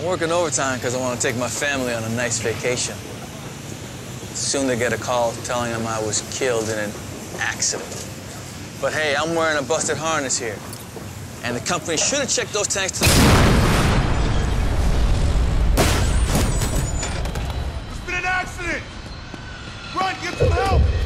working overtime because I want to take my family on a nice vacation. Soon they get a call telling them I was killed in an accident. But hey, I'm wearing a busted harness here. And the company should have checked those tanks to the... There's been an accident! Run, get some help!